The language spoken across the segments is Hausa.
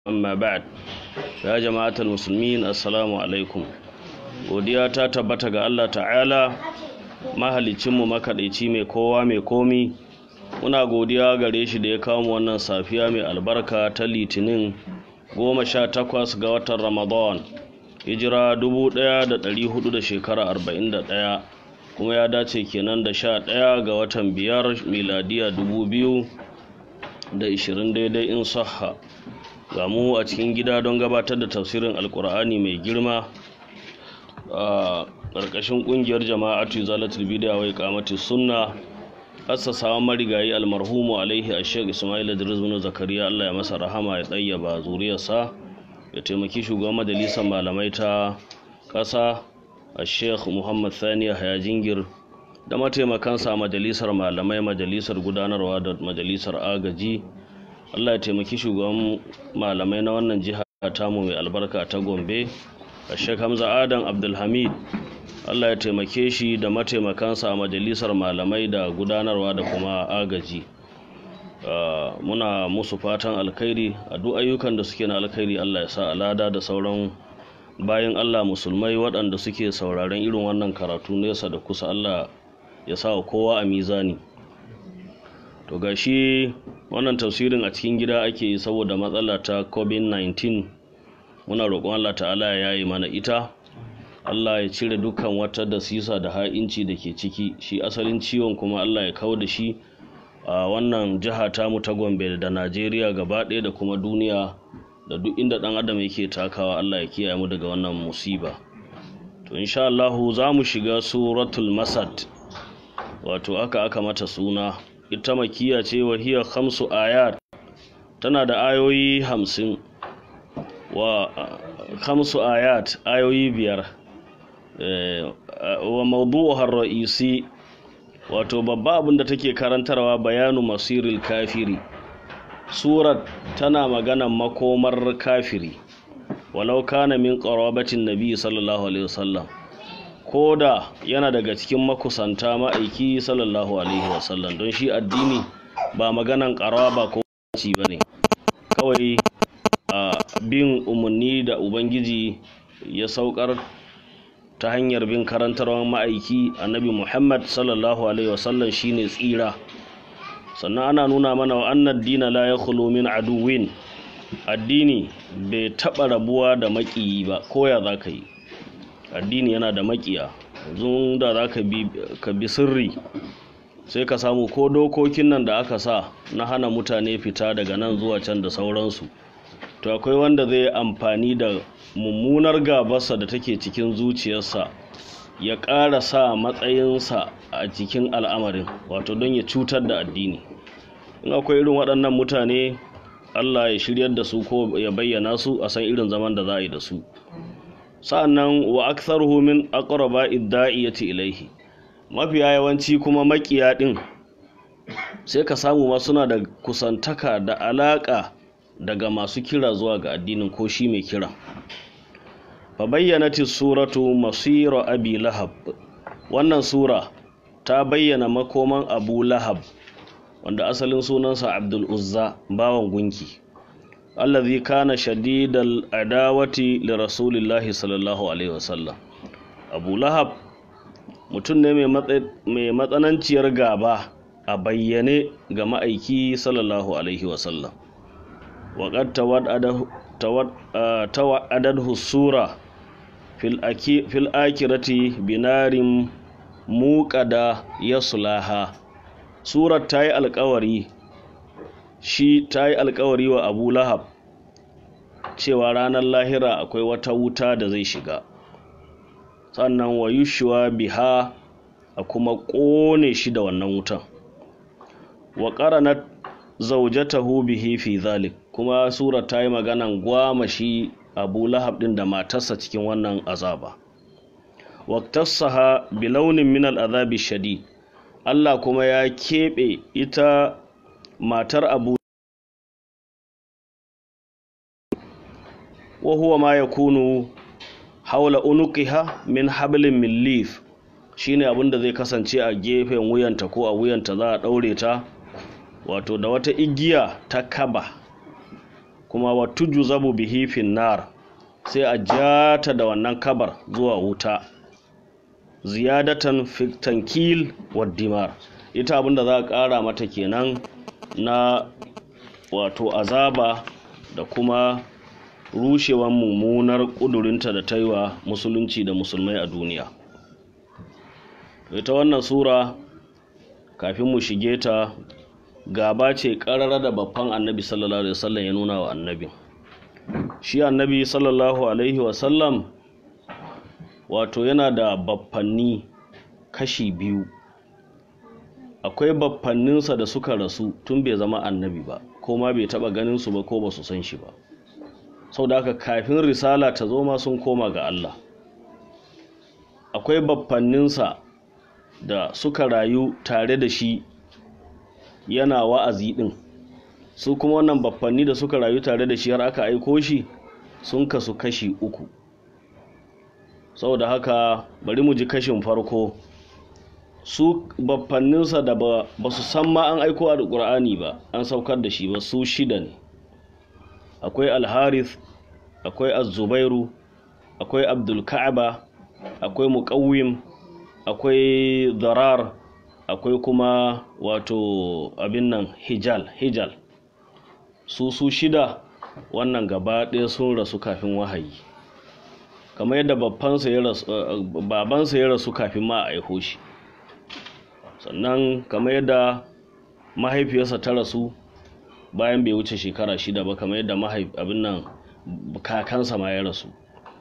amma ba'd ya jama'atul muslimin assalamu alaikum. Godiya ta tabbata ga Allah ta'ala mahalicin mu makadaici mai kowa mai komi. Muna godiya gare shi da ya kawo mu wannan safiya mai albarka ta Litinin 18 ga watan Ramadan hijira 1400 shekara 41 kuma ya dace kenan da 11 ga watan 5 miladiya 2020 daidai in sahha. Ga mu a cikin gida don gabatar da tafsirin alkur'ani mai girma a ƙarƙashin ƙungiyar jama'atu zalatul bid'a wa iqamatis sunna assasawa marigayi almarhumu alaihi ashek Ismail Idris bin Zakariya, Allah ya masa rahama ya tsayyaba zuriyarsa, ya taimaki shugaban majalisar malamai ta ƙasa Sheikh Muhammad Sani Yahaya Jingir da mataimakansa majalisar malamai, majalisar gudanarwa da majalisar agaji. Allah ya taimaki shugaban malamai na wannan jiha tamu mai albarka ta Gombe Sheikh Hamza Adam Abdulhamid. Allah ya taimake shi da mataimakansa a majalisar malamai da gudanarwa da kuma agaji. Muna musu fatan alkhairi a duk ayyukan da suke na alkhairi. Allah ya sa alada da sauran bayan Allah musulmai waɗanda suke sauraron irin wannan karatu nesa da kusa, Allah ya sa kowa a mizani. To gashi wannan tafsirin a cikin gida ake yi saboda matsala ta COVID-19. Muna roƙon Allah ta'ala ya yi mana ita. Allah ya cire dukkan wata dasisa da ha'inci da ke ciki. Shi asalin ciwon kuma Allah ya kawo da shi a wannan jiha tamu ta Gombe da Najeriya gaba ɗaya da kuma duniya da duk inda ɗan adam yake takawa. Allah ya kiyaye mu daga wannan musiba. To insha Allah za mu shiga suratul Masad, wato aka mata suna. Ita makiya ce wa hiya 5 ayat, tana da ayoyi 50 wa 5 ayat ayoyi 5 wa mawdu'uha ar-ra'isi, wato babba abin da take karantarwa bayanu masiril kafiri. Surat tana magana makomar kafiri walau kana min qarabatin nabi sallallahu alaihi wasallam, koda yana daga cikin makusanta ma'aiki sallallahu alaihi wasallam, don shi addini ba maganan qaraba ko ci bane, kawai bin umarni da ubangiji ya saukar ta hanyar bin karantarwar ma'aiki annabi Muhammad sallallahu alaihi wasallam shine tsira. Sannan ana nuna mana wa annad dina la yakhlu min aduwin, addini bai taba rabuwa da makiyi ba, koya zaka yi addini yana da makiya. Yanzu da za ka bi sirri sai ka samu ko dokokin nan da aka sa na hana mutane fita daga nan zuwa can da sauransu, to akwai wanda zai amfani da mummunar gabarsa da take cikin zuciyarsa ya ƙara sa matsayinsa a cikin al'amarin, wato don ya cutar da addini. In akwai irin waɗannan mutane, Allah ya shiryar da su ko ya bayyana su a san irin zaman da za a yi da su. Sa'annan wa aktharuhu min aqraba'i da'iyati ilaihi, mafiya yawanci kuma makiya din sai ka samu ma suna da kusantaka da alaka daga masu kira zuwa ga addinin ko shi mai kira. Fa bayyanati suratu masira abi lahab, wannan sura ta bayyana makoman Abu Lahab, wanda asalin sunansa Abdul Uzza, bawan gunki, allazi kana shadidal adawati li rasulillahi sallallahu alaihi wasallam. Abu Lahab mutum ne mai matsananciyar gaba a bayyane ga ma'aiki sallallahu alaihi wasallam. wa qad tawaddahu sura fil akirati binarin muqada yaslaha. Surar ta yi alkawari wa Abu Lahab cewa ranar lahira akwai wata wuta da zai shiga, sannan wa yushwa biha, a kuma ƙone shi da wannan wutan. Wa qaranat zawjatahu bihi fi zalik, kuma surar ta yi maganan gwama shi Abu Lahab din da matarsa cikin wannan azaba. Wa tassaha bi launin min al-azabi shadid, Allah kuma ya keɓe ita matar Abu wa huwa ma yakunu haula unuqiha min hablin min lif, shine abinda zai kasance a gefen wuyanta ko a wuyanta za a daure ta, wato da wata igiya ta kaba kuma watujzabu bihi fin nar, sai a jata da wannan kabar zuwa wuta, ziyadatan fi tankil wad dimar. Ita abinda za a ƙara mata kenan na wato azaba da kuma rushewan mummunar ƙudurinta da ta yi wa musulunci da musulmai a duniya. Ita wannan sura kafin mu shige ta, gaba ce ƙarara da babban annabi sallallahu alaihi wasallam ya nuna wa annabi. Shi annabi sallallahu alaihi wasallam wato yana da baffanni kashi biyu. Akwai baffanninsa da suka rasu tun bai zama annabi ba, ko ma bai taba ganin su ba ko ba su san shi ba. Saboda haka kafin risala ta zo ma sun koma ga Allah. Akwai baffanninsa da suka rayu tare da shi yana wa'azi din, su kuma wannan baffanni da suka rayu tare da shi har aka aiko shi sun kasu kashi uku. Saboda haka bari mu ji kashin farko. Su baffanninsa da ba su san ma an aiko alƙur'ani ba, an saukar da shi ba, su shida ne. Akwai Al-Harith, akwai Az-Zubairu, akwai Abdul Ka'aba, akwai Muqawwim, akwai Darar, akwai kuma wato abin nan Hijal. Su shida wannan gaba ɗaya sun rasu kafin wahayi, kamar yadda babansa ya rasu kafin ma a aiko shi, sannan kamar yadda mahaifiyarsa ta rasu bayan bai wuce shekara 6 ba, kamar yadda abin nan kakansa ma ya rasu.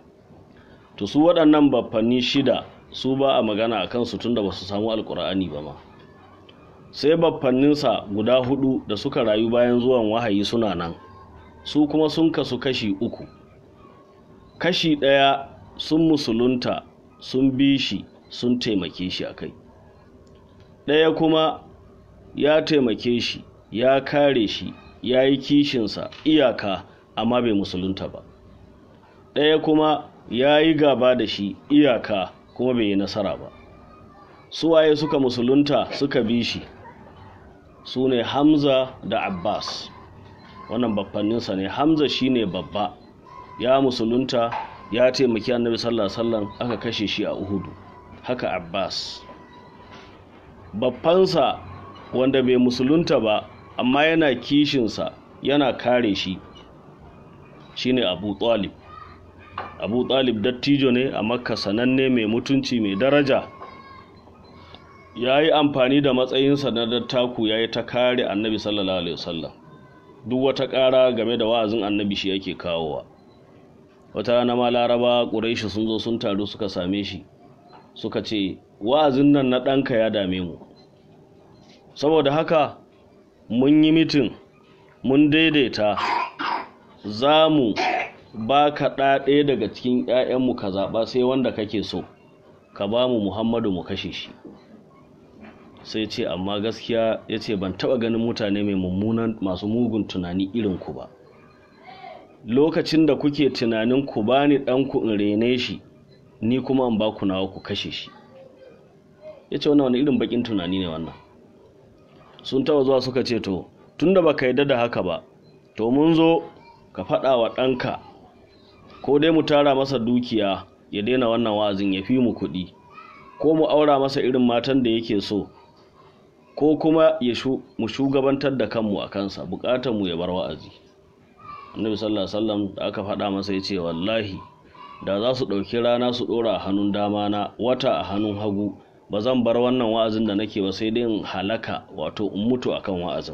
To su waɗannan baffanni 6 su ba a magana a kansu tunda ba su samu alkur'ani ba ma. Sai baffanninsa guda 4 da suka rayu bayan zuwan wahayi suna nan, su kuma sun kasu kashi 3. Kashi 1 sun musulunta, sun bi shi, sun taimake shi akai. Ɗaya kuma ya taimake shi, ya kare shi, ya yi kishinsa iyaka amma bai musulunta ba. Ɗaya kuma ya yi gaba da shi iyaka kuma bai yi nasara ba. Su waye suka musulunta suka bi shi? Su ne Hamza da Abbas. Wannan baffanninsa ne. Hamza shine babba, ya musulunta, ya taimaki annabi sallallahu alaihi wasallam, aka kashe shi a Uhudu. Haka Abbas. Baffansa wanda bai musulunta ba amma yana kishinsa, yana kare shi, shine Abu Talib. Abu Talib dattijo ne a Makka, sananne, mai mutunci, mai daraja. Ya yi amfani da matsayinsa na dattaku, ya yi ta kare annabi sallallahu alaihi wasallam. Duk wata ƙara game da wa'azin annabi shi yake kawowa. Wata rana ma Laraba Quraishi sun zo sun taru suka same shi, suka ce wa'azin nan na ɗanka ya dame mu, saboda haka mun yi mitin, mun daidaita, za mu ba ka ɗaya daga cikin 'ya'yanmu ka zaɓa, sai wanda kake so ka ba mu Muhammadu mu kashe shi. Sai ce amma gaskiya, ya ce ban taɓa ganin mutane masu mugun tunani irin ku ba. Lokacin da kuke tunanin ku bani ɗanku in rene shi, ni kuma in ba ku nawa ku kashe shi. Ya ce wannan wani irin bakin tunani ne wannan. Sun taɓa zuwa suka ce to tunda baka yarda da haka ba, to mun zo ka faɗa wa ɗanka ko dai mu tara masa dukiya ya daina wannan wa'azin, ya fi mu kuɗi, ko mu aura masa irin matan da yake so, ko kuma mu shugabantar da kanmu a kansa, bukatar mu ya bar wa'azi. Annabi sallallahu alaihi wasallam da aka faɗa masa ya ce wallahi da za su ɗauki rana su ɗora a hannun dama na, wata a hannun hagu, ba zan bar wannan wa'azin da nake ba, sai dai in halaka, wato in mutu akan wa'azin.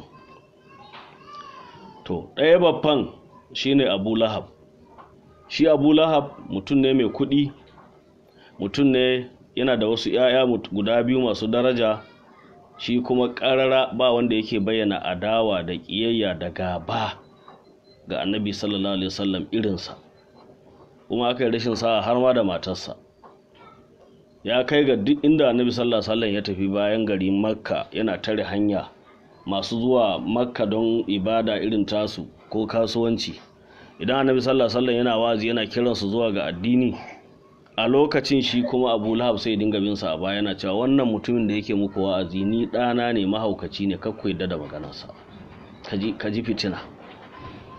To ɗaya babban shine Abu Lahab. Shi Abu Lahab mutum ne mai kuɗi, mutum ne yana da wasu 'ya'ya guda 2 masu daraja. Shi kuma ƙarara ba wanda yake bayyana adawa da ƙiyayya da gaba ga annabi sallallahu alaihi wasallam irinsa. Kuma aka yi rashin sa'a har ma da matarsa. Ya kai ga duk inda annabi sallallahu alaihi wasallam ya tafi bayan gari Makka, yana tare hanya masu zuwa Makka don ibada irin tasu ko kasuwanci. Idan annabi sallallahu alaihi wasallam yana wazi, yana kiransu zuwa ga addini, a lokacin shi kuma Abu Lahab sai dinga bin sa a baya, yana cewa wannan mutumin da yake muku wa'azi ni ɗana ne, mahaukaci ne, kakku yadda da maganarsa. Kaji fitina.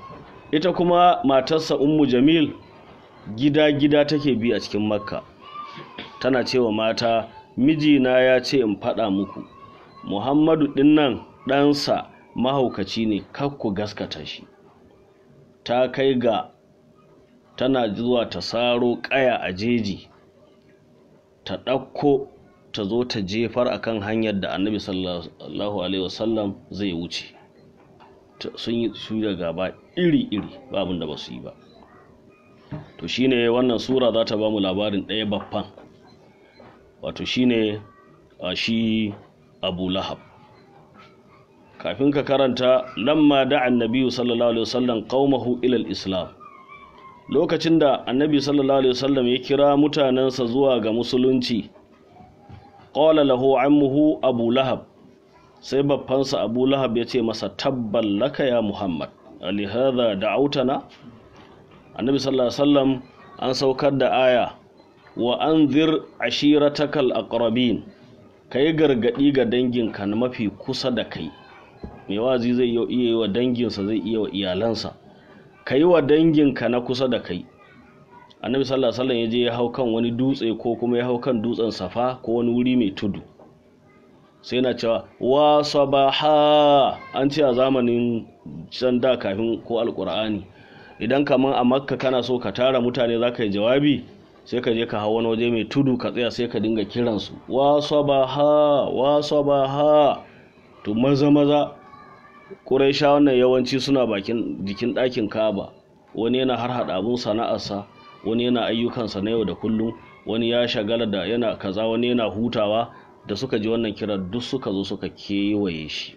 ita kuma matarsa Ummu Jamil gida-gida take bi a cikin Makka, tana cewa mata, mijina ya ce in faɗa muku, Muhammadu ɗinnan ɗansa mahaukaci ne, kar ku gaskata shi. Ta kai ga tana zuwa ta saro ƙaya a jeji, ta ɗauko ta zo ta jefar akan hanyar da Annabi sallallahu alaihi wasallam zai wuce. Sun yi shirya gaba iri-iri, babin da ba su yi ba. To shine wannan sura za ta ba mu labarin ɗaya baffan, wato shine shi Abu Lahab. Kafin ka karanta, lamma da annabi sallallahu alaihi wasallam qaumahu ila al-islam, lokacin da annabi sallallahu alaihi wasallam ya kira mutanensa zuwa ga musulunci, qala lahu ammuhu Abu Lahab, sai babbansa Abu Lahab ya ce masa, tabbal laka ya Muhammad, alihadha da'autana. Annabi sallallahu alaihi wasallam an saukar da aya, wa anzir ashiratakal aqrabin, kai gargadi ga danginka na mafi kusa da kai. Mai wazi zai iya yi wa danginsa, zai iya wa iyalansa, kai wa danginka na kusa da kai. Annabi sallallahu alaihi wasallam ya je ya hau kan wani dutse ko kuma ya hau kan dutsen Safa ko wani wuri mai tudu, sai na cewa wa sabaha. An ce a zamanin can da kafin ko alqur'ani, idan kaman a Makka kana so ka tara mutane za ka yi jawabi, sai ka je ka hau wani waje mai tudu ka tsaya, sai ka dinga kiransu wa sabaha wa sabaha. To maza Quraisha wannan yawanci suna bakin jikin ɗakin Kaaba, wani yana har hada abun sana'arsa, wani yana ayyukansa na yau da kullum, wani ya shagala da yana kaza, wani yana hutawa. Da suka ji wannan kira duk suka zo suka kewaye shi,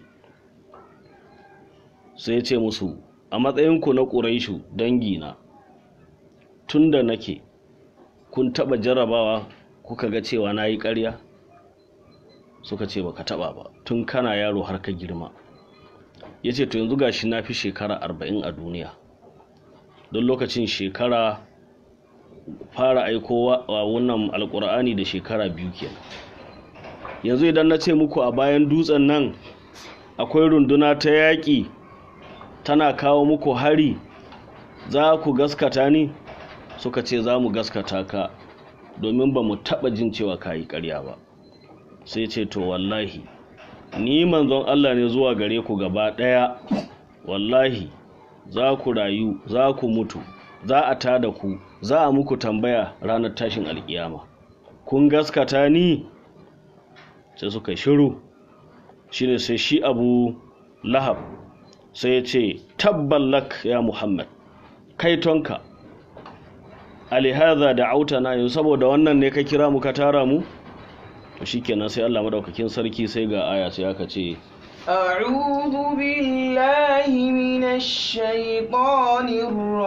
sai ya ce musu, a matsayinku na Quraishu dangina, tunda nake kun taba jarrabawa kuka ga cewa nayi ƙarya? Suka ce baka taba ba, tun kana yaro har ka girma. Yace to yanzu gashi na fi shekara 40 a duniya, don lokacin shekara fara aikowa wa wannan alkur'ani da shekara 2 kenan. Yanzu idan na ce muku a bayan dutsen nan akwai runduna ta yaƙi tana kawo muku hari, za ku gaskata ni? Suka ce za mu gaskata ka, domin ba mu taɓa jin cewa ka yi ƙarya ba. Sai ce to wallahi ni manzon Allah ne zuwa gare ku gaba ɗaya, wallahi za ku rayu, za ku mutu, za a tada ku, za a muku tambaya ranar tashin alkiyama. Kun gaskata ni? Sai suka shiru. Shine sai shi Abu Lahab sai ya ce, tabballak ya Muhammad, kai tonka, alihadha da'autana, yanzu saboda wannan ne ka kira mu ka tara mu? To shikenan sai Allah madaukakin sarki sai ga aya sai aka ce, a'udhu billahi minash shaitanir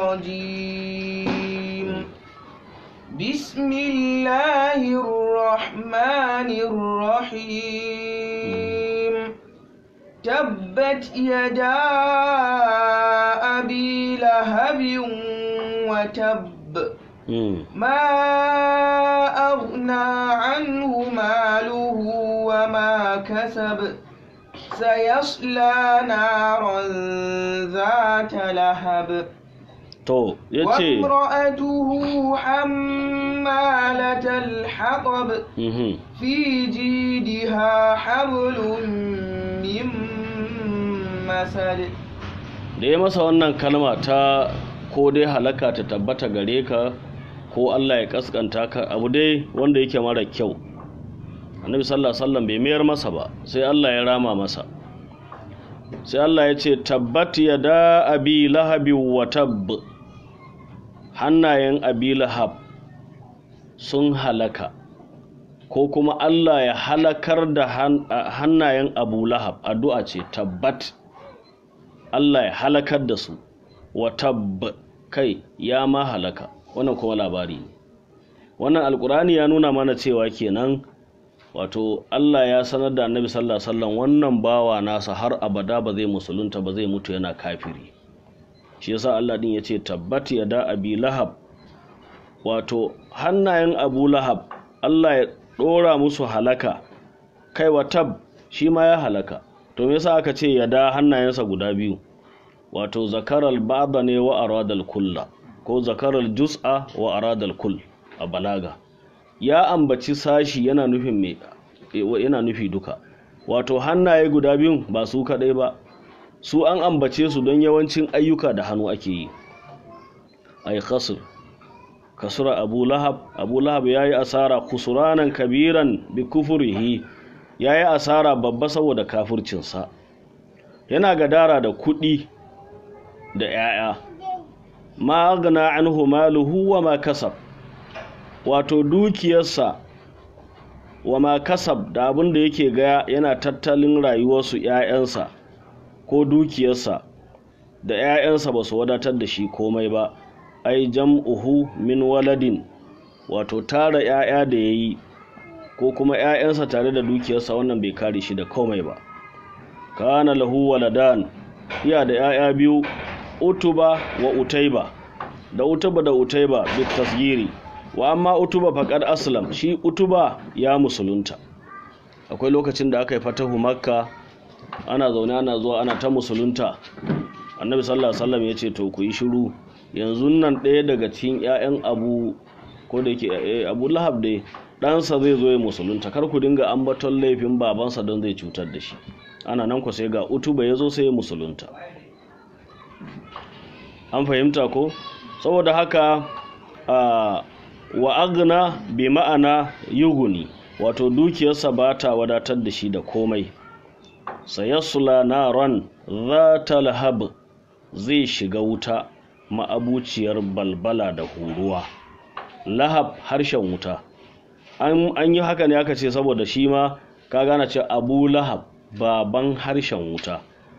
rajim, bismillahir rahmanir rahim, tabbat yada abi lahabin wa tabb, ما أغنى عنه ماله وما كسب سيصلى نارا ذات لهب وامرأته حمالة الحطب في جيدها حبل من مسد. da ya masa wannan kalma ta ko dai halaka ta tabbata gare ka ko Allah ya kaskanta ka, abu dai wanda yake mara kyau, Annabi sallallahu alaihi wasallam bai mayar masa ba, sai Allah ya rama masa. Sai Allah ya ce, tabbat yada abi lahabi wa tabb, hannayen abi lahab sun halaka, ko kuma Allah ya halakar da hannayen Abu Lahab. Addu'a ce, tabbat, Allah ya halakar da su, wa tabb, kai ya ma halaka. Wannan kuma labari ne. Wannan alkurani ya nuna mana cewa kenan wato Allah ya sanar da Annabi sallallahu alaihi wasallam wannan bawa nasa har abada ba zai musulunta ba, zai mutu yana kafiri. Shi yasa Allah din yace tabbat yada abi lahab, wato hannayen Abu Lahab Allah ya dora musu halaka, kai wa tab shi ma ya halaka. To me yasa aka ce yada hannayensa guda biyu? wato zakaral ba'da ne wa aradal kulla ko zakaral juz'a wa aradal kull a balaga. Ya ambaci sashi yana nufin me, yana nufi duka, wato hannaye guda biyun ba su kadai ba, su an ambace su don yawancin ayyuka da hannu ake yi. Ay khasr kasura Abu Lahab yayi asara khusranan kabiran bi kufrihi, yayi asara babba saboda kafircinsa. Yana gadara da kuɗi da 'ya'ya. Ma aghna anhu maluhu wa ma kasab, wato dukiyarsa wa ma kasab da abin da yake ga yana tattalin rayuwarsu 'ya'yansa ko dukiyarsa da 'ya'yansa ba su wadatar da shi komai ba. Ai jam'uhu min waladin, wato tara 'ya'ya da yayi ko kuma 'ya'yansa tare da dukiyarsa, wannan bai kare shi da komai ba. Kana lahu waladan, iya da 'ya'ya biyu, Utuba wa Utaiba, da Utaiba bit tasgiri. Wa amma Utuba faqad aslam, shi Utuba ya musulunta. Akwai lokacin da aka yi fatahu Makka, ana zaune ana zuwa ana ta musulunta. Annabi sallallahu alaihi wasallam ya ce to ku yi shiru, yanzu nan ɗaya daga cikin 'ya'yan Abu ko da yake Abu Lahab dai ɗansa zai zo ya musulunta, kar ku dinga ambaton laifin babansa don zai cutar da shi. Ana nan ku sai ga Utuba ya zo sai ya musulunta. An fahimta ko? Saboda haka wa agna bi ma'ana yughni, wato dukiyarsa ba ta wadatar da shi da komai. Sayasla naran zata lahab, zai shiga wuta ma'abuciyar balbala da huruwa. Lahab harshen wuta. An yi haka ne aka ce saboda shi ma ka gane ce Abu Lahab baban harshen wuta.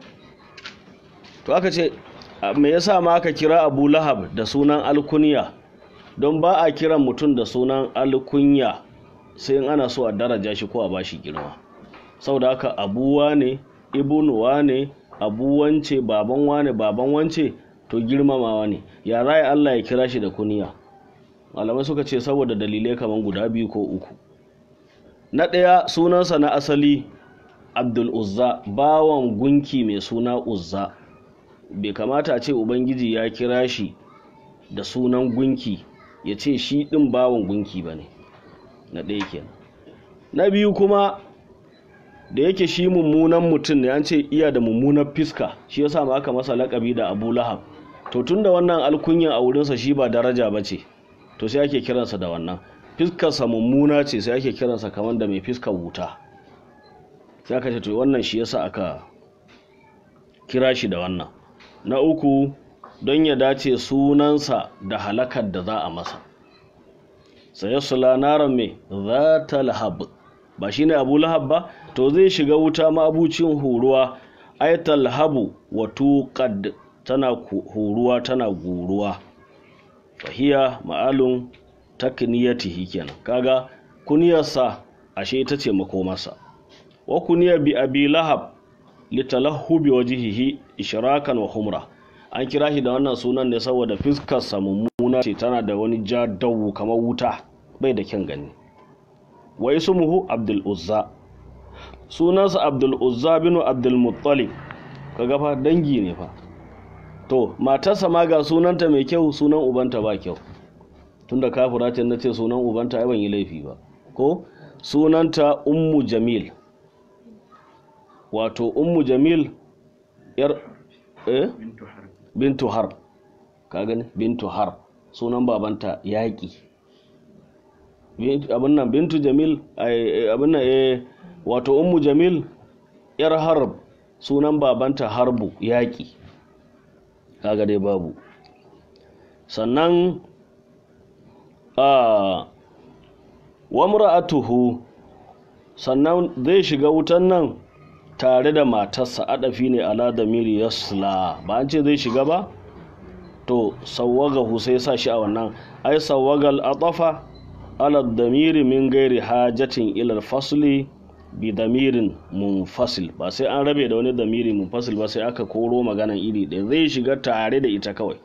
To aka ce me yasa ma aka kira Abu Lahab da sunan alkunya? Don ba a kiran mutum da sunan alkunya sai in ana so a daraja shi ko a bashi girma. Saboda haka abuwa ne, ibnuwa ne, abuwance, baban wane, baban wance, to girmamawa ne. Ya zai Allah ya kira shi da kunya? Malamai suka ce saboda dalilai kaman guda biyu ko uku. Na ɗaya, sunansa na asali Abdul Uzza, bawan gunki mai suna Uzza. Bai kamata a ce Ubangiji ya kira shi da sunan gunki, ya ce shi ɗin bawan gunki ba ne. Na ɗaya kenan. Na biyu kuma, da yake shi mummunan mutum ne, an ce iya da mummunan fiska, shi yasa ma aka masa laƙabi da Abu Lahab. To tunda wannan alkunyan a wurinsa shi ba daraja ba ce, to sai ake kiransa da wannan. Fiskarsa mummuna ce, sai ake kiransa kamar da mai fiskar wuta. Sai aka ce to wannan shi yasa aka kira shi da wannan. Na uku, don ya dace sunansa da halakar da za a masa. Sayasla naran me zata lahab, ba shine Abu Lahab ba, to zai shiga wuta ma'abucin huruwa. Aital habu wa tuqad, tana huruwa tana guruwa. Fahiya ma'alun takniyatihi kenan. Kaga kuniyarsa ashe ita ce makomarsa. Wa kuniya bi Abi Lahab litalahhubi wajhihi ishrakan wa humra. An kira shi da wannan sunan ne saboda fiskarsa mummuna ce, tana da wani jadawu kamar wuta, bai da kyan gani. Wa ismuhu Abdul Uzza, sunansa Abdul Uzza bin Abdul Muttalib. Kaga fa dangi ne fa. To matarsa ma ga sunanta mai kyau, sunan ubanta ba kyau. Tunda kafira ce nace sunan ubanta ai ban yi laifi ba. Ko sunanta Ummu Jamil. Wato Ummu Jamil yar Bintu Harb. Ka gani? Bintu Harb. Sunan babanta Yaƙi. Abin nan Bintu Jamil, abin nan wato Ummu Jamil yar Harb, sunan babanta Harbu, Yaƙi. Kaga dai babu. Sannan wa mura'atuhu, sannan zai shiga wutan nan tare da matarsa, adafi ne ala damiri yasla, ba an ce zai shiga ba, to sawwagahu sai sa shi a wannan. Ai sawwagal atafa ala damiri min gairi hajatin ila fasli bi damirin munfasil, ba sai an rabe da wani damiri munfasil ba, sai aka koro maganan iri ɗaya, zai shiga tare da ita kawai.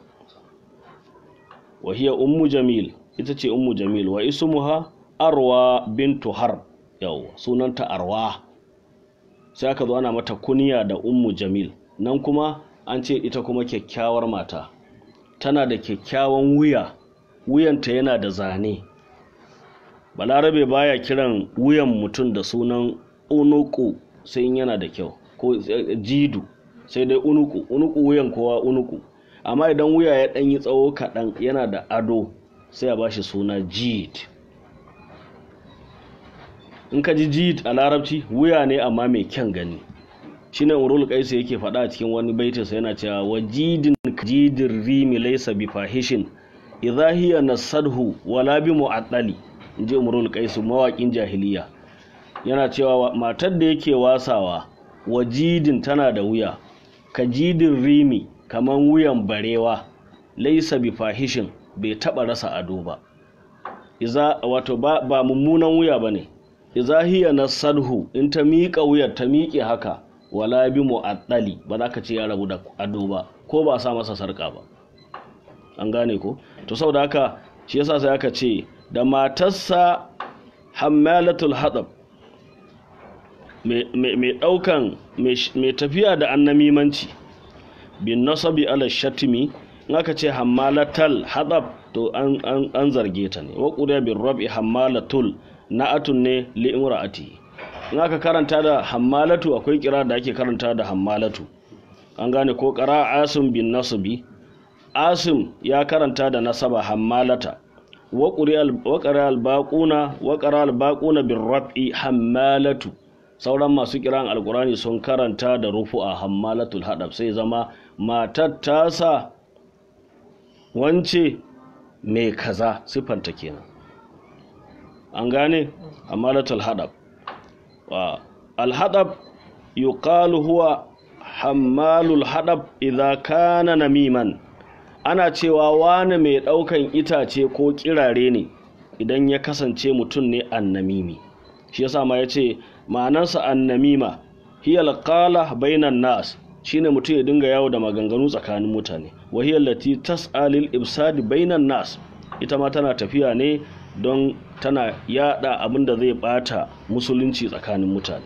Wa hiya Ummu Jamil, ita ce Ummu Jamil. Wa ismuha Arwa bintu Harb, yawa sunanta Arwa, sai aka zo ana mata kuniya da Ummu Jamil. Nan kuma an ce ita kuma kyakkyawar mata, tana da kyakkyawan wuya, wuyanta yana da zane. Balarabe baya kiran wuyan mutum da sunan unuku sai in yana da kyau, ko jidu, sai dai unuku wuyan kowa unuku. Amma idan wuya ya ɗan yi tsawo kaɗan yana da ado sai a bashi suna jid. In ka ji jid a larabci wuya ne amma mai kyan gani. Shine Imrul Qais yake faɗa a cikin wani baitinsa yana cewa wajidin jidir rimi laysa bi fahishin idha hiya nasadhu wala bi mu'addali. Inji Imrul Qais mawaƙin jahiliya yana cewa matar da yake wasawa wajidin tana da wuya ka jidin rimi kaman wuyan barewa laysa bi fahishin bai taba rasa ado ba. Wato ba mummunan wuya bane. Idha hiya nasadhu in ta miƙa wuyar ta miƙe haka wala bi mu'addali ba za ka ce ya rabu da ado ba ko ba sa masa sarƙa ba. An gane ko? To saboda haka shi yasa sai aka ce da matarsa hammalatul hatab, mai daukan mai tafiya da annamimanci, bin nasabi ala shatimi. In aka ce hammalatal hatab to an zarge ta ne. Wa quriya bir rab'i hammalatul na'atun ne li imra'ati. In aka karanta da hammalatu akwai kira da ake karanta da hammalatu. An gane ko? Qara asim bin nasbi, asim ya karanta da nasaba hammalata. wa qara al-baquna bir rab'i hammalatu. Sauran masu kiran alqurani sun karanta da rufu'a hammalatul hadab, sai zama matar tasa wance mai kaza sifanta kenan. An gane? Hammalatul hadab. Al-hadab yuqalu huwa hammalul hadab idza kana namiman. Ana cewa wani mai daukan itace ko kirare ne idan ya kasance mutum ne annamimi. Shi yasa ma yace ma'anarsa annamima hiya alqala bainan nas, shine mutum ya dinga yawo da maganganu tsakanin mutane. Wa hiya allati tas'a lil ibsad bainan nas, ita ma tana tafiya ne don tana yada abinda zai bata musulunci tsakanin mutane.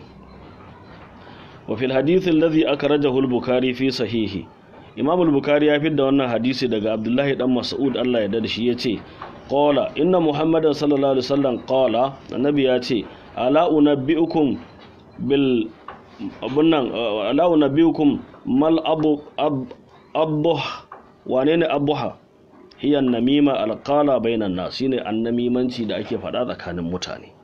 Wa fil hadith alladhi akhrajahu al-Bukhari fi sahihi, Imam al-Bukhari ya fidda wannan hadisi daga Abdullahi dan Mas'ud Allah ya dade shi yace qala inna Muhammadan sallallahu alaihi wasallam qala, annabi ya ce ala unabbiukum bil ala unabbiukum mal abuh wane ne abuha? Hiya namima alqala bainan nas, shine annamimanci da ake faɗa tsakanin mutane.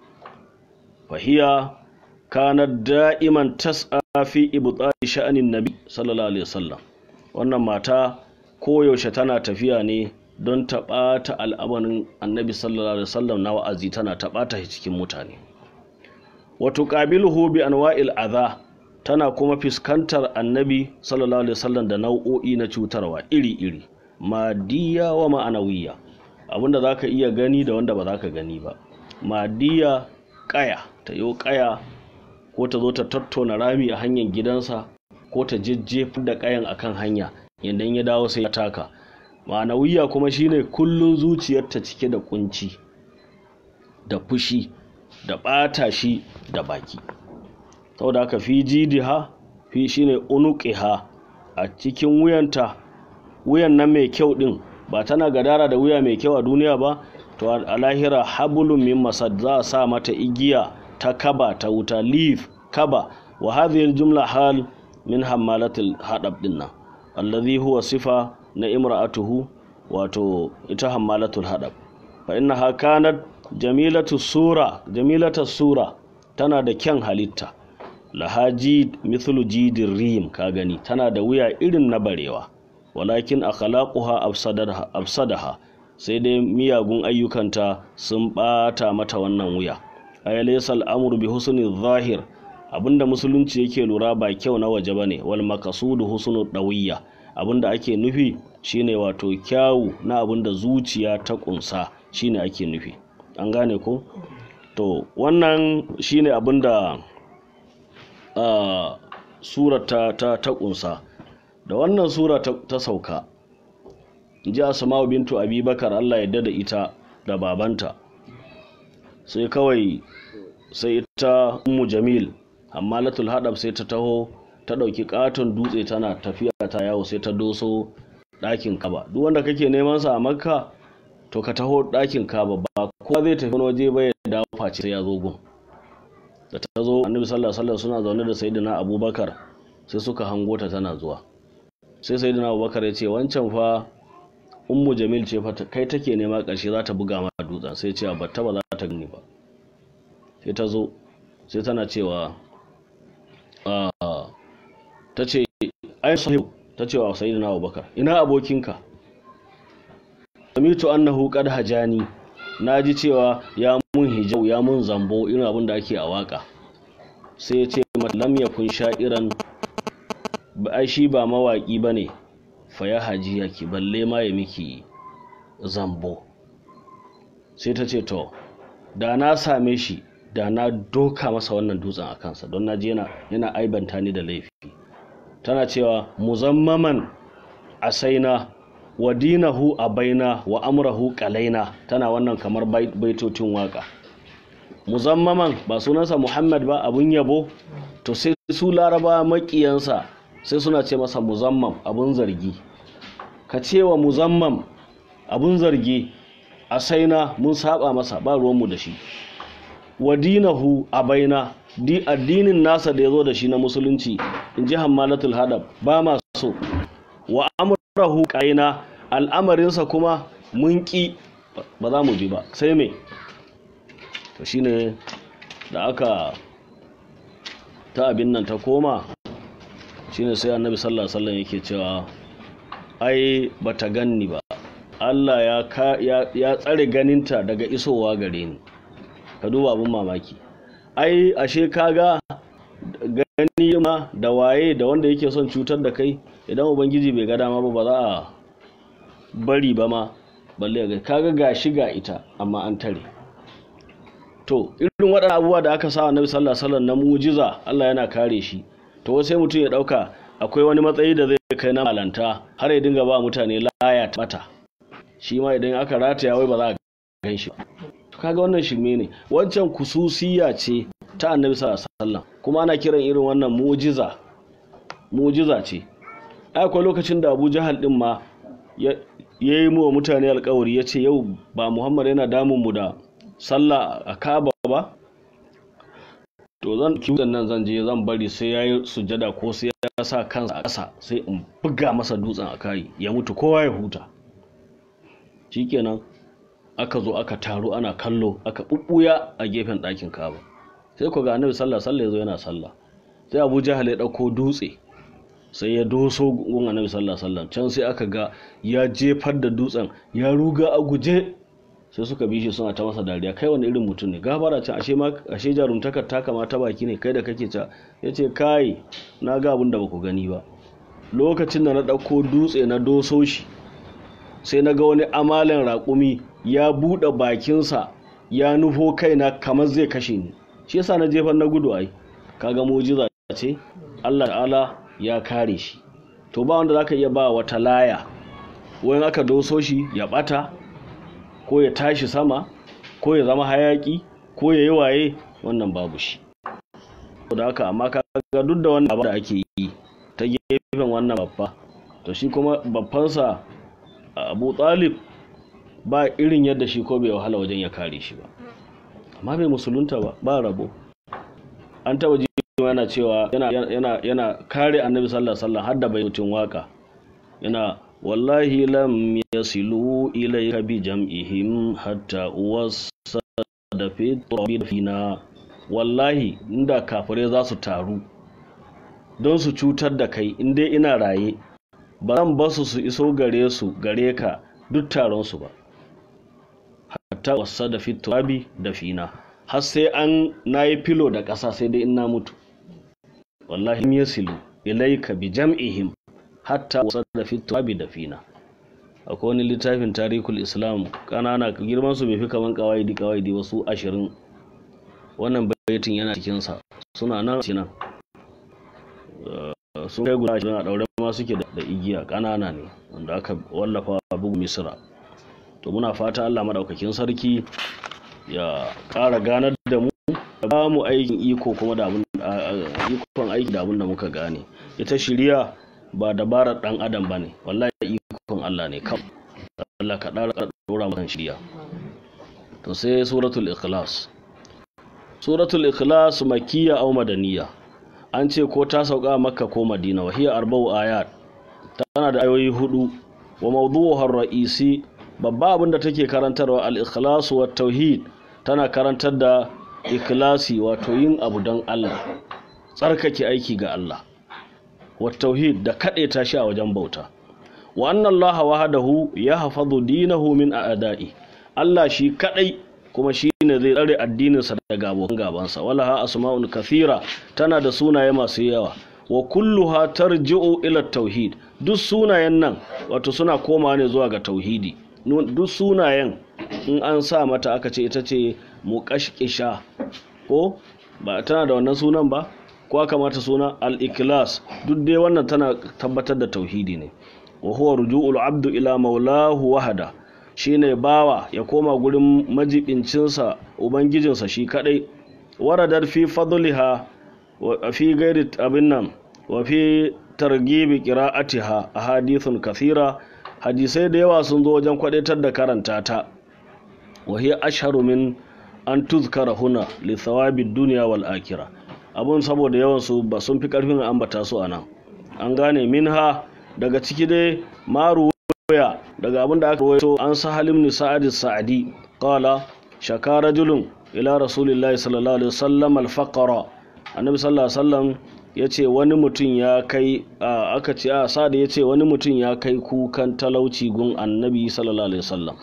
Fa hiya kanat da'iman tas'a fi ibtali sha'anin nabi sallallahu alaihi wasallam. Wannan mata koyaushe tana tafiya ne don ta ɓata al'amarin annabi sallallahu alaihi wasallam na wa'azi, tana ta ɓata shi cikin mutane. Wato qabiluhu bi anwa'il adha, tana kuma fuskantar annabi sallallahu alaihi wasallam da nau'o'i na cutarwa iri-iri, madiya wa ma'anawiya, abinda zaka iya gani da wanda ba zaka gani ba. Madiya kaya, ta yo kaya, ko ta zo ta tattona rami a hanyar gidansa, ko ta jejjefar da kayan akan hanya, yanda ya dawo sai ya taka. Ma'anawiya kuma shine kullun zuciyarta cike da kunci da fushi da bata shi da baki. Saboda haka fi jidiha, fi shine unuqiha, a cikin wuyanta, wuyan nan mai kyau din, ba tana gadara da wuya mai kyau a duniya ba, to a lahira hablum min masad, za a sa mata igiya ta kaba ta wuta, leaf kaba. Wa hadhihi al-jumla hal min hammalatil hadab dinna alladhi huwa sifa na imra'atuhu, wato ita hammalatul hadab. Fa innaha kanat jamilatu sura, tana da kyan halitta. Lahajid mithlu jidir rim, ka gani tana da wuya irin na barewa. Walakin akhlaquha afsadaha, sai dai miyagun ayyukanta sun bata mata wannan wuya. Ayyalaysa al-amru bi husni zahir, abinda musulunci yake lura ba kyau na waje bane. Wal maqsudu husnu dawiyya, abinda ake nufi shine wato kyawu na abinda zuciya ta kunsa, shine ake nufi. An gane ko? To wannan shine abinda surar ta kunsa. Da wannan sura ta sauka, ji Asma'u bintu Abi Bakar Allah ya dada ita da babanta, sai ita Ummu Jamil hammalatul hadab sai ta taho ta ɗauki ƙaton dutse tana tafiya ta yawo sai ta doso ɗakin Ka'aba. Duk wanda kake neman sa a Makka to ka taho ɗakin Ka'aba, ba kowa zai tafi wani waje ba ya dawo face sai ya zo gun. Da ta zo Annabi sallallahu alaihi wasallam suna zaune da Sayyidina Abubakar sai suka hango ta tana zuwa. Sai Sayyidina Abubakar ya ce wancan fa Ummu Jamil ce fa kai take nema, ƙarshe za ta buga ma dutsen. Sai ya ce ba ta za ta gani ba. Sai ta zo sai tana cewa ta ce ai sahibu, ta ce wa Sayyidina Abubakar ina abokinka, samitu annahu qad hajani, naji cewa ya mun hijau ya mun zambo irin abin da ake a waka. Sai ya ce mata lam yakun sha'iran, ai shi ba mawaki bane, fa ya hajiya ki balle ma ya miki zambo. Sai ta ce to da na same shi da na doka masa wannan dutsen a kansa, don naji yana aibanta ni da laifi. Tana cewa muzammaman asaina wa dinahu abaina wa amrahu qalaina, tana wannan kamar baitotin waka. Muzammaman ba sunansa Muhammad ba, abun yabo, to sai su Laraba makiyansa sai suna ce masa muzammam, abun zargi. Ka ce wa muzammam abun zargi, asaina mun saba masa, ba ruwanmu da shi. Wa dinahu abaina, addinin nasa da ya zo da shi na musulunci, in ji Hammalatul Hadab, ba ma so. Wa amrahu qaina, al'amarinsa kuma mun ki, ba za mu bi ba. Sai me? To shine da aka ta abin nan ta koma, shine sai Annabi sallallahu alaihi wasallam yake cewa ai bata ganni ba, Allah ya tsare ganinta daga isowa gare ni. Ka duba abin mamaki. Ai ashe kaga gani ma da waye da wanda yake son cutar da kai, idan ubangiji bai ga dama ba za a bari ba ma, balle ga kaga gashi ga ita amma an tare. To irin waɗannan abubuwa da aka sa Annabi sallallahu alaihi wasallam na mu'jiza, Allah yana kare shi. To sai mutum ya dauka akwai wani matsayi da zai kai na malanta har ya dinga ba mutane laya ta mata, shi ma idan aka rataya wai ba za a gan shi ba. Kaga wannan shirme ne. Wancan kususiya ce ta Annabi sallallahu alaihi wasallam, kuma ana kiran irin wannan mu'jiza ce. Akwai lokacin da Abu Jahal din ma ya yi mu mutane alƙawari, ya ce yau ba Muhammad yana damun mu da sallah a Kaaba ba, to zan kiwon nan zan je zan bari sai yayi sujada ko sai ya sa kansa a ƙasa sai in buga masa dutsen a kai ya mutu kowa ya huta. Shikenan aka zo aka taru ana kallo, aka bubbuya a gefen ɗakin Kaaba. Sai ku ga Annabi sallallahu alaihi wasallam yazo yana sallah. Sai Abu Jahal ya dauko dutse sai ya doso gun Annabi sallallahu alaihi wasallam. Can sai aka ga ya jefar da dutsen ya ruga a guje. Sai suka bi shi suna ta masa dariya, kai wani irin mutum ne, gafara can ashe jarumtakar ta kamata baki ne kai da kake ta. Yace kai na ga abin da baku gani ba, lokacin da na dauko dutse na doso shi sai na ga wani amalan raƙumi ya buɗe bakinsa ya nufo kaina kamar zai kashe ni, shi yasa na jefar na gudu. Ai kaga mu'jiza ce, Allah ta'ala ya kare shi. To ba wanda zaka iya ba wata laya wani aka doso shi ya bata ko ya tashi sama ko ya zama hayaki ko ya yi waye, wannan babu shi. Da haka amma kaga duk da wannan abu da ake yi ta gefen wannan babba, to shi kuma babbansa Abu Talib ba irin yadda shi ko bai wahala wajen ya kare shi ba, amma bai musulunta ba rabo. An taba ji yana cewa yana kare Annabi sallallahu alaihi wasallam har da bai mutun waka, yana wallahi lam yasilu ilayka bi jam'ihim hatta wasada fi turabina, wallahi inda kafirai za su taru don su cutar da kai in dai ina raye, ba zan basu su iso gare ka duk taron su ba, hatta wasada fi turabi da fina, har sai an nayi filo da ƙasa sai dai in na mutu. Wallahi lam yasilu ilayka bi jam'ihim hatta wasada fi turabi da fina. Akwai wani littafin tarihul Islam kanana, girman su bai fi kaman kawaidi wasu 20. Wannan baitin yana cikin sa, suna nan cinan sun kai guda 20 a daure ma suke da igiya, kanana ne wanda aka wallafa a bugu Misra. To muna fata Allah madaukakin sarki ya ƙara ganar da mu, da ba mu aikin iko kuma da abin ikon aiki da abin da muka gane. Ita shiriya ba dabarar dan adam bane, wallahi ikon Allah ne kam. Allah ka dora mu kan shiriya. To sai suratul ikhlas. Suratul ikhlas makiyya aw madaniyya. An ce ko ta sauka Makka ko Madina, wa hiya 4 ayat. Tana da ayoyi 4. Wa mawdu'uha ar-ra'isi, babba abinda take karantarwa al-ikhlas wa tauhid. Tana karantar da ikhlasi, wato yin abu don Allah, tsarkake aiki ga Allah, wa tauhid da ta shi a wajen bauta. Wa anna Allah wahdahu yahfazu dinahu min a'da'i. Allah shi kadai kuma shine zai tsare addininsa daga abokan gabansa. Walaha asma'un kathira, tana da sunaye masu yawa. Wa kulluha tarji'u ila tauhid. Duk sunayen nan wato suna komawa ne zuwa ga tauhidi. Duk sunayen in an sa mata aka ce ita ce muqashqisha, ko ba tana da wannan sunan ba, ko aka mata suna al-ikhlas, duk dai wannan tana tabbatar da tauhidi ne. Wa huwa ruju'ul abdu ila maulahu wahda, shine bawa ya koma gurin majibincinsa ubangijinsa shi kadai. Waradar fi fadliha wa fi ghairi abin nan wa fi targibi qira'atiha ahadithun kathira. Hadisai da yawa sun zo wajen kwadaitar da karanta ta. Wa hiya ashharu min an tuzkara huna li thawabi dunya wal akhirah. Abun saboda yawan su ba sun fi karfin ambata su anan. An gane minha, daga ciki dai maruya, daga abin da aka rawaito an Sahal ibn Sa'ad as-Sa'di qala shaka rajulun ila rasulillahi sallallahu alaihi wasallam al-faqra. Annabi sallallahu alaihi wasallam yace wani mutum ya kai aka ce Sa'ad yace wani mutum ya kai kukan talauci gun Annabi sallallahu alaihi wasallam.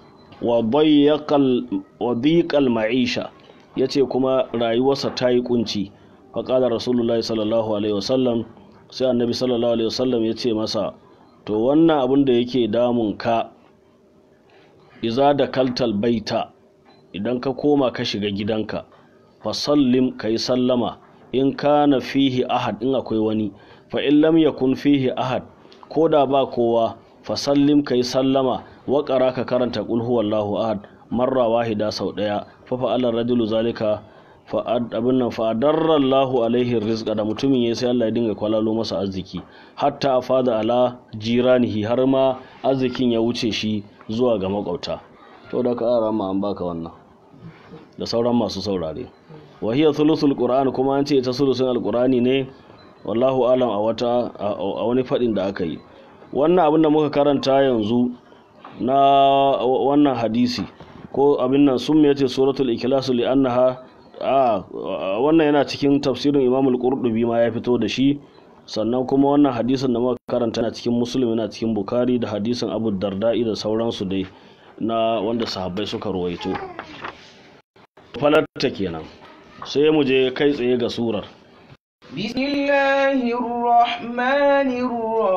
Wa dhiqal ma'isha, yace kuma rayuwarsa ta yi kunci. Fa qala rasulullahi sallallahu alaihi wasallam, sai Annabi sallallahu alaihi wasallam yace masa, to wannan abin da yake damun ka, iza da kaltal baita, idan ka koma ka shiga gidanka, fa sallim, kai sallama, in kana fihi ahad, in akwai wani, fa in lam yakun fihi ahad, ko da ba kowa, fa sallim, kai sallama, wa qara ka karanta qul huwallahu ahad marra wahida sau daya. Fa fa'ala rajulu zalika fa adarra Allahu alaihi rizqa, da mutumin yayi sai Allah ya dinga kwalalo masa arziki, hatta afada ala jiranihi, har ma arzikin ya wuce shi zuwa ga makwabta. To da ka ara ma an baka wannan da sauran masu saurare. Wa hiya thuluthul qur'an, kuma an ce ita thuluthul alqur'ani ne, wallahu alam a wani fadin da aka yi. Wannan abin da muka karanta yanzu na wannan hadisi ko abin nan sun yace suratul ikhlas li annaha wannan yana cikin tafsirin Imam al-Qurtubi ma ya fito da shi. Sannan kuma wannan hadisin da muka karanta yana cikin Muslim, yana cikin Bukhari, da hadisin Abu Darda'i da sauransu dai na wanda sahabbai suka ruwaito. Falatta kenan. Sai mu je kai tsaye ga surar. Bismillahir Rahmanir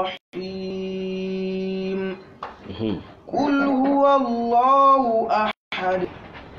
Rahim. Qul huwallahu ahad,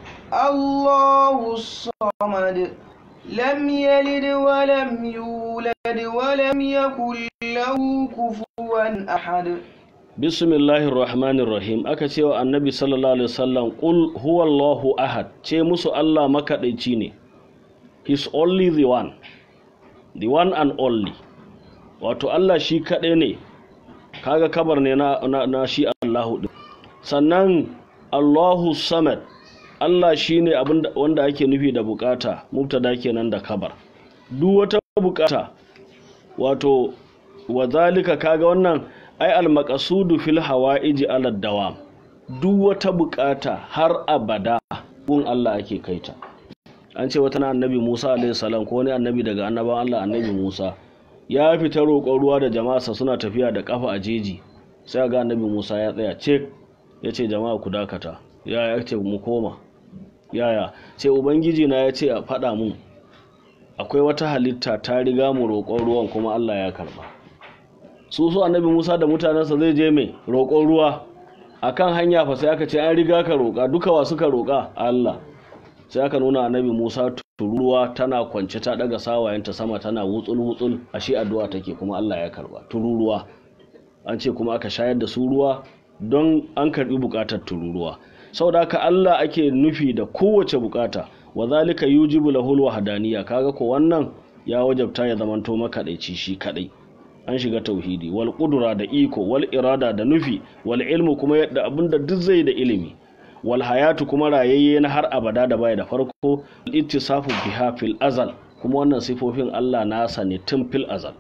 Allahus samad, lam yalid wa lam yulad wa lam yakul lahu kufuwan ahad. Bismillahir Rahmanir Rahim. Aka ce wa Annabi sallallahu alaihi wasallam, qul huwallahu ahad, ce musu Allah makadaici ne. He's only the one and only. Wato Allah shi kadai ne. Kaga kabar ne na shi Allahu din. Sannan Allahu samad, Allah shine abinda wanda ake nufi da bukata, mubtada kenan da kabar. Duk wata bukata, wato wazalika, kaga wannan ai al-maqsudu fil hawaiji ala dawam. Duk wata bukata har abada gun Allah ake kaita. An ce wata na Annabi Musa alaihi salam, ko wani annabi daga annabawan Allah, Annabi Musa ya fita roƙon ruwa da jama'arsa suna tafiya da kafa a jeji. Sai ga Annabi Musa ya tsaya cek, yace jama'a ku dakata. Ya ce mu koma. Yaya sai ubangiji na ya ce a faɗa mun akwai wata halitta ta riga mu roƙon ruwan kuma Allah ya karba. Su Annabi Musa da mutanensa zai je mai roƙon ruwa, akan hanya fa sai aka ce an riga ka roƙa. Duka wa suka roƙa? Allah. Sai aka nuna Annabi Musa tururuwa tana kwance ta daga sawayenta sama tana wutsul ashe addu'a take kuma Allah ya karba. Tururuwa an ce kuma aka shayar da su ruwa don an karbi bukatar tururuwa. Saboda haka Allah ake nufi da kowace bukata. Wa zalika yujibu lahul wahdaniyya. Kaga ko wannan ya wajabta ya zamanto makaɗaici shi kaɗai, an shiga tauhidi. Wal qudra da iko, wal irada da nufi, wal ilmu kuma yadda abinda duk zai da ilimi, wal hayatu kuma rayayye na har abada da baya da farko, al ittisafu biha fil azal, kuma wannan sifofin Allah nasa ne tun fil azal.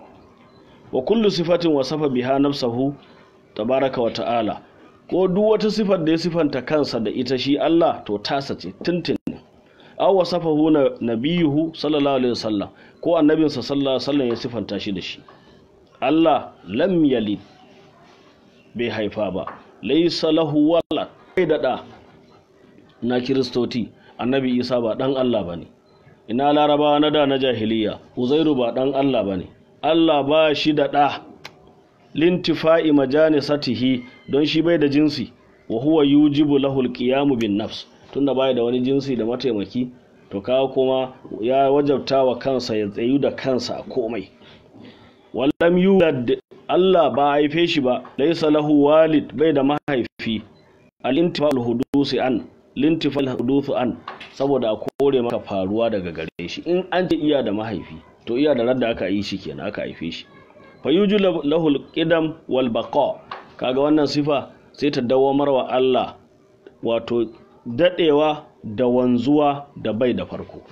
Wa kullu sifatin wasafa biha nafsahu tabaraka wa ta'ala, ko duk wata sifar da ya sifanta kansa da ita shi Allah to tasa ce tuntun. Aw wasafahu nabiyuhu sallallahu alaihi wasallam, ko annabinsa sallallahu alaihi wasallam ya sifanta shi da shi. Allah lam yalid, bai haifa ba, laysa lahu walad, bai da na kiristoti annabi Isa ba dan Allah bane. Ina larabawa na da na jahiliya Uzairu ba dan Allah bane. Allah ba shi da ɗa, lintifa'i majanisatihi, don shi bai da jinsi, wa huwa yujibu lahul qiyamu bin nafs, tunda bai da wani jinsi da mataimaki, to kawo kuma ya wajabta wa kansa ya tsayu da kansa a komai. Wallam yulad, Allah ba haife shi ba, laysa lahu walid, bai da mahaifi. Al-intifa'ul hudusi an, lintifa'ul hudusu an, saboda a kore maka faruwa daga gare shi. In an ce iya da mahaifi, to iya da radda aka yi shi kenan, aka haife shi. Fa yuju lahul qidam wal baqa, kaga wannan sifa sai ta dawamar wa Allah wato dadewa da wanzuwa da bai da farko.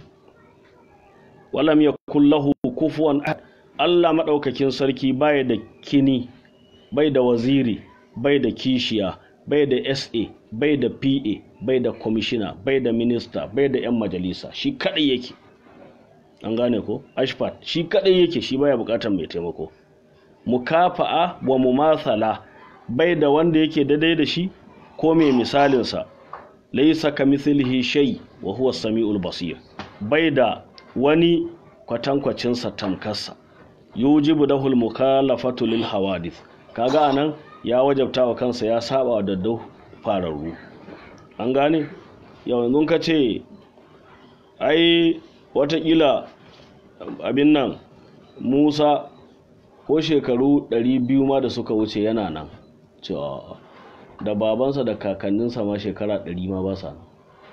Walam yakul lahu kufuwan ahad, Allah madaukakin sarki bai da kini, bai da waziri, bai da kishiya, bai da SA, bai da PA, bai da commissioner, bai da minister, bai da 'yan majalisa, shi kadai yake. An gane ko? Ashfat shi kadai yake, shi baya bukatar mai taimako. Mukafa'a wa mumathala, bai da wanda yake daidai da shi ko mai misalin sa. Laysa kamithlihi shay wa huwa as-sami'ul basir, bai da wani kwatankwacin sa tamkarsa. Yujibu dahul mukhalafatu lil hawadith, kaga anan ya wajabta wa kansa ya saba da duk fararru. An gane? Yanzu ka ce ai watakila abin nan Musa ko shekaru 200 ma da suka wuce yana nan, cewa da babansa da kakanninsa ma shekara 100 ma ba sa nan,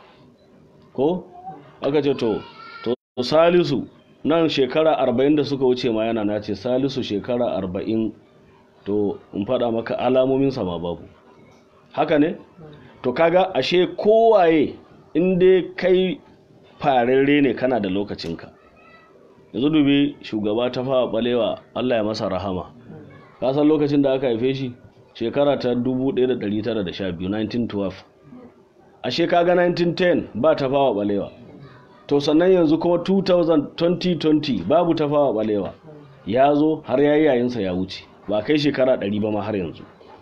ko aka ce to Salisu nan shekara 40 da suka wuce ma yana, na ce Salisu shekara 40, to in faɗa maka alamominsa ma babu. Haka ne? To kaga ashe kowaye inda kai fararre ne kana da lokacinka. Yanzu dubi shugaba Tafawa Balewa, Allah ya masa rahama, ka san lokacin da aka haife shi shekara ta 1912, 1912. Ashe kaga 1910 ba Tafawa Balewa, to sannan yanzu kuma 2020 babu Tafawa Balewa, ya zo har yayi yayinsa ya wuce, ba kai shekara 100 ba ma har yanzu.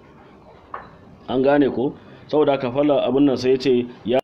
An gane ko? Saboda ka falla abin nan sai ya ce ya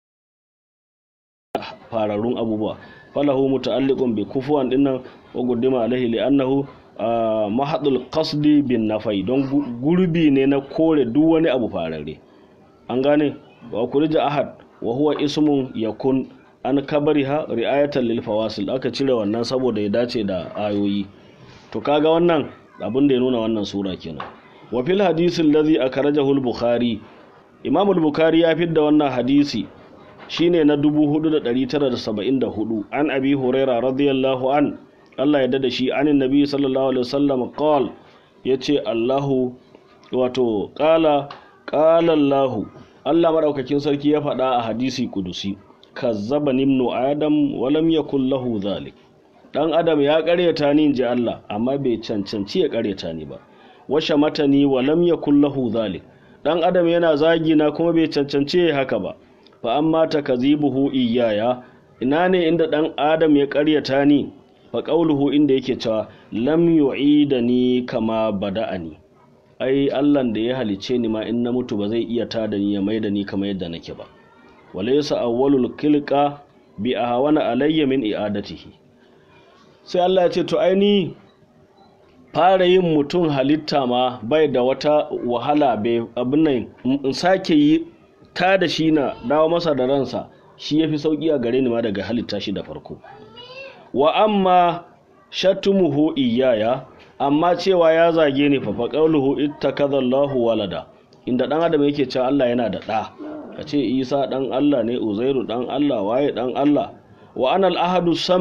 fararrun abubuwa. Falahu muta'alliqun bi kufuwan dinnan wa guddima alaihi li'annahu mahadul qasdi bin nafai, don gurbi ne na kore duk wani abu fararre. An gane? Wa kurija ahad wa huwa ismun yakun an kabariha ri'ayatan lil fawasil, aka cire wannan saboda ya dace da ayoyi. To kaga wannan abin da ya nuna wannan sura kenan. Wa fil hadisi allazi akhrajahu al-Bukhari, Imam al-Bukhari ya fidda wannan hadisi shine na 4974, an Abi Hurairah radiyallahu an, Allah ya dada shi, anin Nabi sallallahu alaihi wasallam qala, yace Allahu wato qala Allahu, Allah madaukakin sarki ya faɗa a hadisi kudusi, kazzabani ibnu adam wa lam yakul lahu dhalik, dan adam ya ƙaryata ni inji Allah, amma bai cancanci ya ƙaryata ni ba. Washa matani wa lam yakul lahu dhalik, dan adam yana zagi na kuma bai cancanci haka ba. Fa amma takazibuhu iyaya, ina ne inda dan adam ya ƙaryata ni? Fa qauluhu, inda yake cewa lam yu'idani kama bada'ani, ai Allah da ya halice ni ma in na mutu ba zai iya tada ni ya maida ni kamar yadda nake ba. Walaysa awwalul khilqa bi ahwana alayya min i'adatihi, sai Allah ya ce to ai ni fara yin mutum halitta ma bai da wata wahala, bai abin nan in sake yi ta da shi na dawo masa da ransa, shi yafi sauki a gare ni ma daga halitta shi da farko. Wa amma shatumuhu iyaya, amma cewa ya zage ni fa faqauluhu ittakadallahu walada, inda dan adam yake cewa Allah yana da da, kace Isa dan Allah ne, Uzairu dan Allah, waye dan Allah. Wa anal ahadu samad,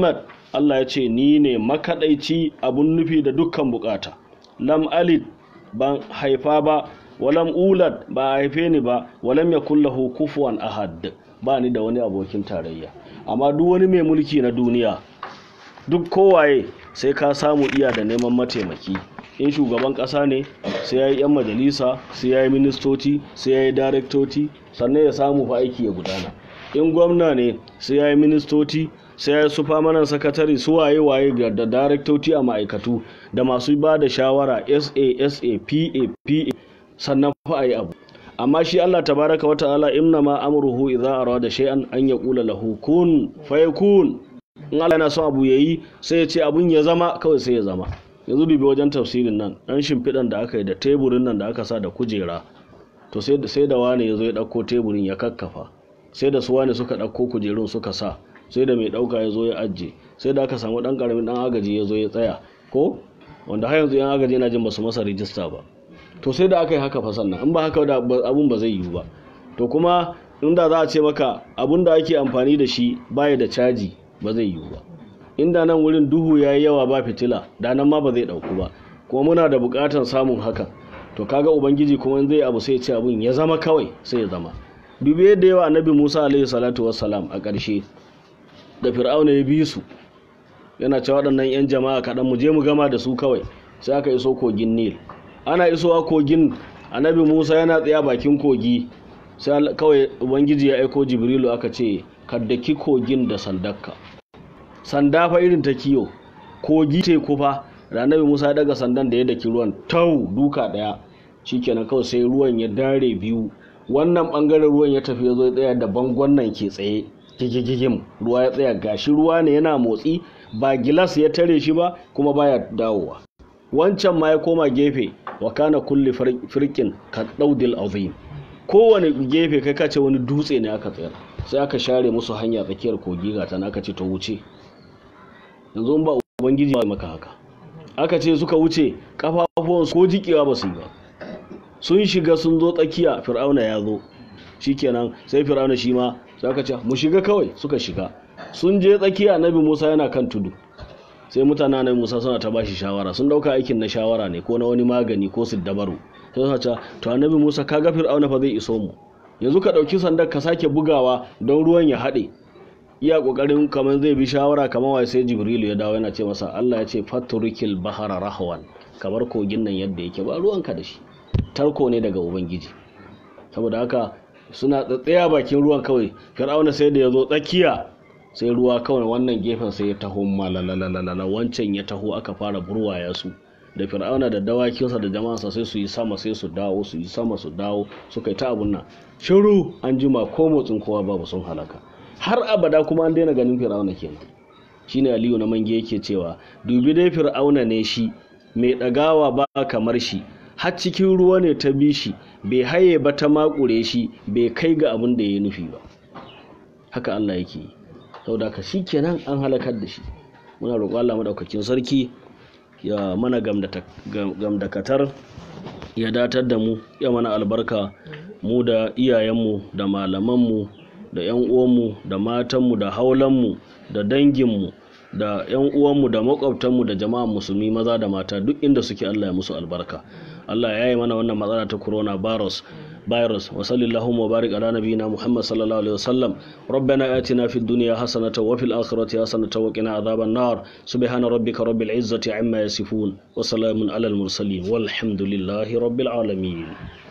Allah ya ce ni ne makadaici abun nufi da dukkan bukata. Lam alid ban haifa ba, walam ulad ba haife ni ba, walam yakul lahu kufuwan ahad ba ni da wani abokin tarayya. Amma duk wani mai mulki na duniya, duk kowaye sai ka samu iya da neman mataimaki. In shugaban kasa ne sai yayi yan majalisa, sai yayi ministoci, sai yayi darektoci, sannan ya samu fa aiki ya gudana. In gwamna ne sai yayi ministoci, sai yayi su famanan sakatare, su waye da darektoci a ma'aikatu, da masu ba da shawara SA PA sannan fa ayi abu. Amma shi Allah tabaraka wa ta'ala inna ma amruhu idza arada shay'an an yaqula lahu kun fayakun. In Allah yana son abu yayi sai ya ce abun ya zama, kawai sai ya zama. Yanzu dubi wajen tafsirin nan, dan shimfidan da aka yi da teburin nan da aka sa da kujera, to sai da wani yazo ya dauko teburin ya kakkafa, sai da su wani suka dauko kujerun suka sa, sai da mai dauka yazo ya ajje, sai da aka samu dan karamin dan agaji yazo ya tsaya ko wanda har yanzu yan agaji yana jin basu masa rijista ba. To sai da aka yi haka fa sannan, in ba haka da abun ba zai yiwu ba. To kuma inda za a ce maka abun da ake amfani da shi baya da caji, ba zai yiwu ba. Inda nan wurin duhu yayi yawa ba fitila, da nan ma ba zai dauku ba. Kuma muna da bukatar samun hakan. To kaga ubangiji kuma in zai abu sai ya ce abun ya zama kawai, sai ya zama. Dubi yadda yawa annabi Musa alaihi salatu wassalam a ƙarshe da Fir'auna ya bi su, yana cewa waɗannan 'yan jama'a kaɗan mu je mu gama da su kawai. Sai aka iso kogin Nil. Ana isowa kogin, annabi Musa yana tsaya bakin kogi, sai kawai ubangiji ya aiko Jibrilu aka ce ka daki kogin da sandarka. Sanda fa irin ta kiyo, kogi teku fa. Da annabi Musa ya daga sandan da ya daki ruwan tau duka daya, shikenan kawai sai ruwan ya dare biyu. Wannan bangaren ruwan ya tafi ya zo ya tsaya da bangon nan ke tsaye gigigigim, ruwa ya tsaya, gashi ruwa ne yana motsi, ba gilas ya tare shi ba kuma baya dawowa. Wancan ma ya koma gefe, wa kana kulli firqin kadawdil azim, kowane gefe kai kace wani dutse ne aka tsayar. Sai aka share musu hanya tsakiyar kogi, ga tana aka ce to wuce. Yanzu ba ubangiji ya maka haka, aka ce suka wuce, kafafuwan ko jikewa ba su yi ba. Sun shiga sun zo tsakiya, Fir'auna ya zo, shikenan sai Fir'auna shi ma sai aka ce mu shiga kawai, suka shiga. Sun je tsakiya, annabi Musa yana kan tudu, sai mutanen annabi Musa suna ta bashi shawara, sun dauka aikin na shawara ne ko na wani magani ko siddabaru. Sai suka ce to annabi Musa kaga Fir'auna fa zai iso mu, yanzu ka dauki sandar ka sake bugawa don ruwan ya hade. Iya kokarin kamar zai bi shawara kamar wai, sai Jibrilu ya dawo yana ce masa Allah ya ce faturikil bahara rahwan, kamar kogin nan yadda yake ba ruwanka da shi, tarko ne daga ubangiji. Saboda haka suna tsaya bakin ruwan kawai, Fir'auna sai da ya zo tsakiya, sai ruwa kawai wannan gefen sai ya taho malalalala, wancan ya taho, aka fara burwaya su da Fir'auna da dawakinsa da jama'ansa, sai su yi sama sai su dawo, su yi sama su dawo, suka yi ta abun nan shiru, an jima ko motsin kowa babu, sun halaka har abada. Kuma an daina ganin Fir'auna kenan. Shine Aliyu na Mange yake cewa dubi dai Fir'auna ne shi, mai dagawa ba kamar shi, har cikin ruwa ne ta bi shi, bai haye ba ta makure shi, bai kai ga abin da ya nufi ba. Haka Allah yake yi. Saboda ka shikenan an halakar da shi. Muna roƙon Allah madaukakin sarki ya mana gamdakatar, ya datar da mu, ya mana albarka, mu da iyayenmu da malamanmu da ƴan uwanmu da matanmu da haulanmu da danginmu da ƴan uwanmu da makwabtanmu da jama'an musulmi maza da mata duk inda suke, Allah ya musu albarka. Allah ya yi mana wannan matsala ta corona virus. wa sallallahu wa barik ala nabiyina Muhammad sallallahu alaihi wasallam. Rabbana atina fid dunya hasanatan wa fil akhirati hasanatan wa qina adhaban nar. Subhana rabbika rabbil izzati amma yasifun wa salamun alal mursalin walhamdulillahi rabbil alamin.